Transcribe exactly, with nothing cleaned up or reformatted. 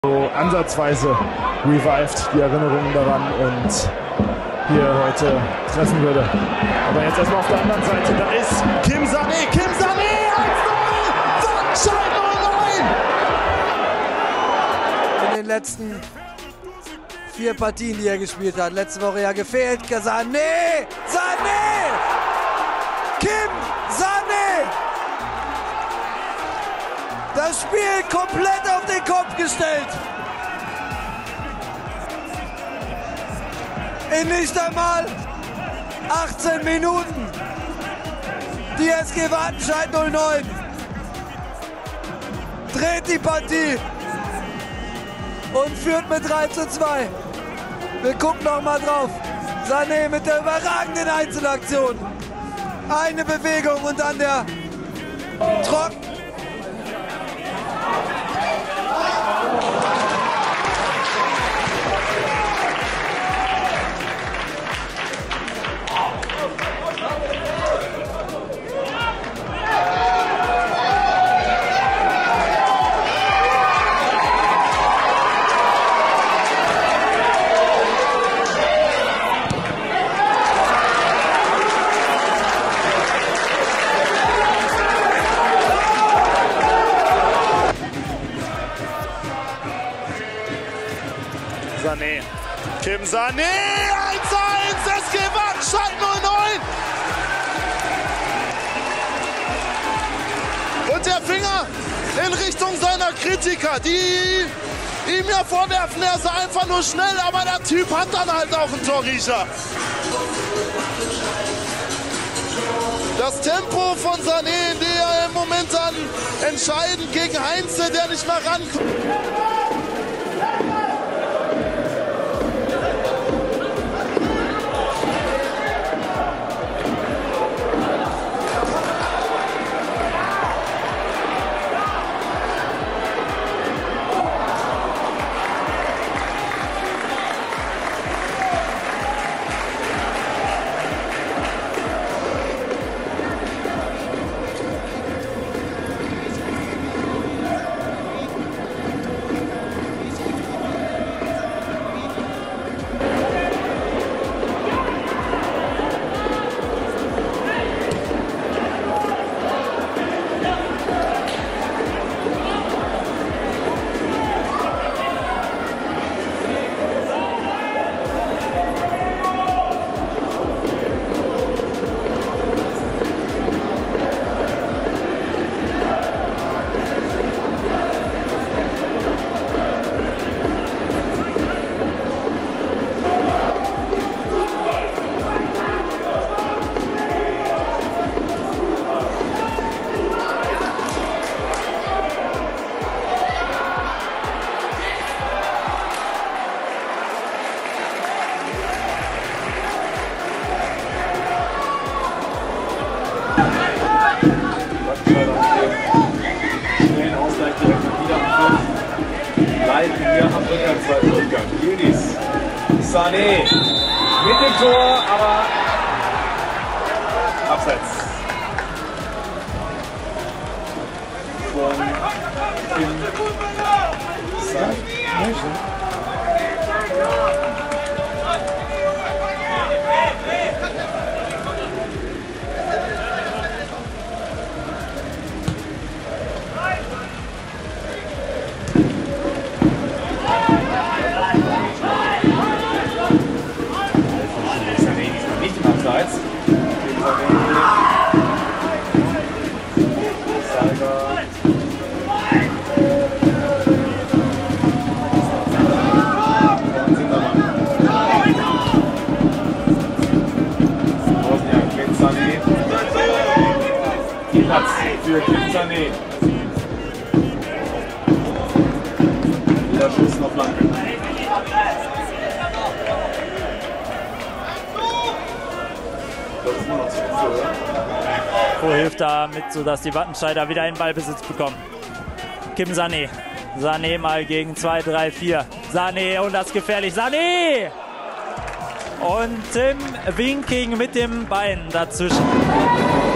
So ansatzweise revived die Erinnerungen daran und hier heute treffen würde. Aber jetzt erstmal auf der anderen Seite, da ist Kim Sané, Kim Sané, eins null, Wattenscheid null neun! In den letzten vier Partien, die er gespielt hat, letzte Woche ja gefehlt, Sané, Sané, Kim Sané! Das Spiel komplett auf den Kopf gestellt. In nicht einmal achtzehn Minuten. Die S G Wattenscheid null neun dreht die Partie und führt mit drei zu zwei. Wir gucken noch mal drauf. Sané mit der überragenden Einzelaktion. Eine Bewegung und dann der Trocken. Sané. Kim Sané, eins eins, S G Wattenscheid null neun! Und der Finger in Richtung seiner Kritiker, die ihm ja vorwerfen, er sei einfach nur schnell, aber der Typ hat dann halt auch einen Torriecher. Das Tempo von Sané, der im Moment dann entscheidend gegen Heinze, der nicht mehr rankommt. Hier am Rückgang. Yunis, Sané mit dem Tor, aber abseits von Kim Sané. Platz für Kim Sané. Der Schuss noch Flanke. Das ist nur noch zu viel, oder? Wo hilft damit, sodass die Wattenscheider wieder einen Ballbesitz bekommen. Kim Sané. Sané mal gegen zwei, drei, vier. Sané und das gefährlich. Sané! Und Tim Winking mit dem Bein dazwischen.